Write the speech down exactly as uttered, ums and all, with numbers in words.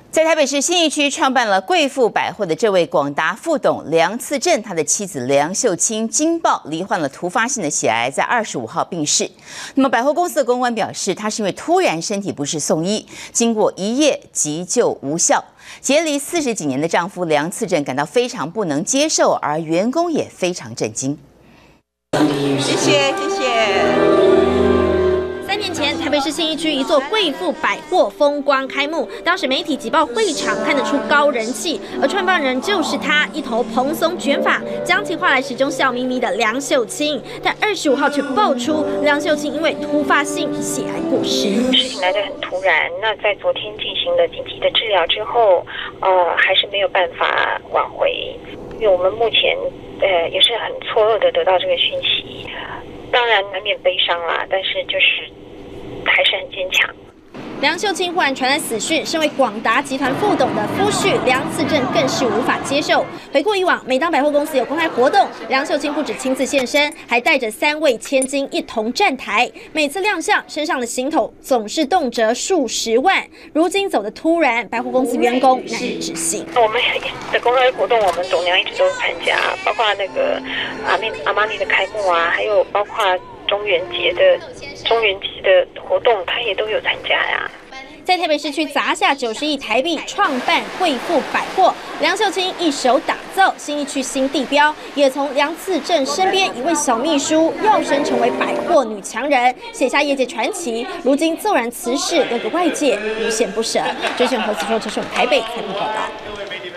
在台北市信义区创办了贵妇百货的这位广达副董梁次正，他的妻子梁秀清惊爆罹患了突发性的血癌，在二十五号病逝。那么百货公司的公关表示，他是因为突然身体不适送医，经过一夜急救无效。结离四十几年的丈夫梁次正感到非常不能接受，而员工也非常震惊。 谢谢谢谢。 三年前，台北市信义区一座贵妇百货风光开幕，当时媒体挤爆会场，看得出高人气。而创办人就是她，一头蓬松卷发，讲起话来始终笑眯眯的梁秀清。但二十五号却爆出，梁秀清因为突发性血癌过世。 事情来得很突然，那在昨天进行了紧急的治疗之后，呃，还是没有办法挽回，因为我们目前呃也是很错愕的得到这个讯息。当然难免悲伤啦，但是就是还是很坚强。 梁秀清忽然传来死讯，身为广达集团副董的夫婿梁次正更是无法接受。回顾以往，每当百货公司有公开活动，梁秀清不止亲自现身，还带着三位千金一同站台。每次亮相，身上的行头总是动辄数十万。如今走得突然，百货公司员工难以置信。 我们的公开活动，我们董娘一直都参加，包括那个阿米阿玛尼的开幕啊，还有包括中元节的中元节的活动，他也都有参加呀。 在台北市区砸下九十亿台币创办贵妇百货，梁秀清一手打造信义区新地标，也从梁次正身边一位小秘书跃升成为百货女强人，写下业界传奇。如今骤然辞世，留给外界无限不舍。追寻何子说，这是我们台北采访报道。